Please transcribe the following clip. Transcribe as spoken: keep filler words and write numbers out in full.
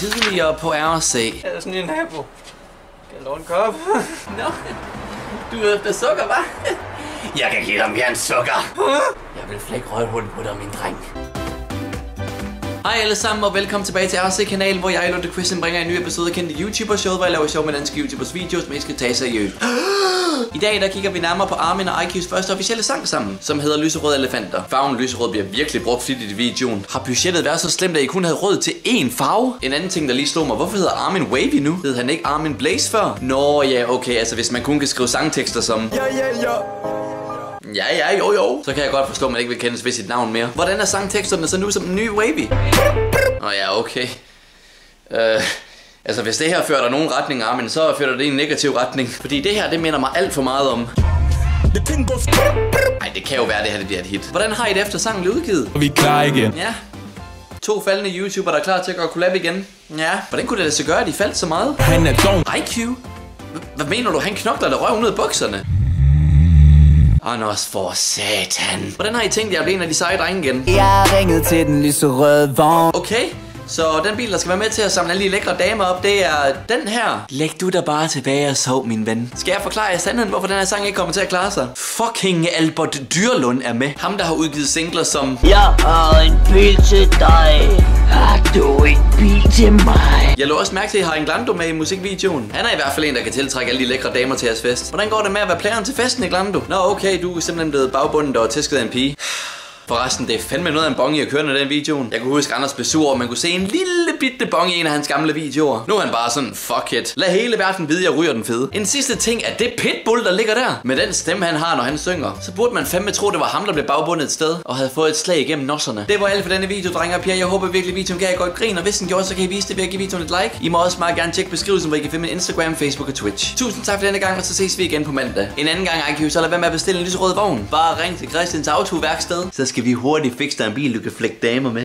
Tidligere på R C. Jeg er sådan en nabo. Kan jeg låne en kop? Nå, du er efter sukker, hva'? Jeg kan give dig mere end sukker. Jeg vil flække røvhullet på dig, min dreng. Hej alle sammen og velkommen tilbage til R C-kanalen, hvor jeg, Lunde Christian, bringer en ny episode af kendte YouTuber-showet, hvor jeg laver sjov med danske YouTubers videoer, som I skal tage seriøst. I dag der kigger vi nærmere på Armin og IQ's første officielle sang sammen, som hedder Lyserøde Elefanter. Farven lyserød bliver virkelig brugt flittigt i videoen. Har budgettet været så slemt, at I kun havde råd til én farve? En anden ting, der lige slog mig, hvorfor hedder Armin Wavy nu? Hed han ikke Armin Blaze før? Nå ja, okay, altså hvis man kun kan skrive sangtekster som ja, ja, ja. Ja, ja, jo, jo. Så kan jeg godt forstå, at man ikke vil kendes ved sit navn mere. Hvordan er sangteksterne så nu som den nye Wavy? Åh oh, ja, okay. Øh... Uh... Altså, hvis det her fører dig nogen retning, Armin, så fører det i en negativ retning. Fordi det her, det minder mig alt for meget om... Ej, det kan jo være, det her det bliver et hit. Hvordan har I det efter sangen blev udgivet? Og vi er klar igen. Ja. To faldende YouTuber, der er klar til at gøre collab igen. Ja. Hvordan kunne det lade sig gøre, at de faldt så meget? Han er dog. I Q? Hvad mener du? Han knokler der røv ned i bukserne. Anders for satan. Hvordan har I tænkt jer at blive en af de seje drenge igen? Jeg har ringet til den lyserøde vogn. Okay. Så den bil, der skal være med til at samle alle de lækre damer op, det er den her. Læg du der bare tilbage og sov, min ven. Skal jeg forklare jer sandheden, hvorfor den her sang ikke kommer til at klare sig? Fucking Albert Dyrlund er med. Ham, der har udgivet singler som Jeg har en bil til dig. Har du en bil til mig? Jeg lå også mærke til, at I har en Glando med i musikvideoen. Han er i hvert fald en, der kan tiltrække alle de lækre damer til jeres fest. Hvordan går det med at være playeren til festen i Glando? Nå okay, du er simpelthen blevet bagbundet og tæsket af en pige. Forresten, det er fandme noget af en bong i at køre med den videoen. Jeg kunne huske, Anders blev sur, og man kunne se en lille bitte bong i en af hans gamle videoer. Nu er han bare sådan, fuck it. Lad hele verden vide, jeg ryger den fede. En sidste ting er det Pitbull, der ligger der. Med den stemme, han har, når han synger. Så burde man fandme tro, det var ham, der blev bagbundet et sted og havde fået et slag igennem nosserne. Det var alt for denne video, drenge og piger. Jeg håber virkelig, videoen gav jer godt grin. Og hvis den gjorde, så kan I vise det ved at give videoen et like. I må også meget gerne tjekke beskrivelsen, hvor I kan finde min Instagram, Facebook og Twitch. Tusind tak for denne gang, og så ses vi igen på mandag. En anden gang, I Q, så lad være med at bestille en lyserød vogn. Bare ring til Christians autoværksted, så skal vi hurtigt fikse der en bil, du kan flække damer med.